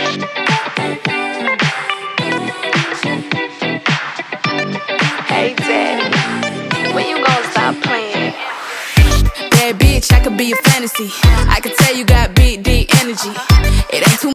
Hey Daddy, when you gonna stop playing? Bad bitch, I could be a fantasy. I could tell you got big, deep energy. It ain't too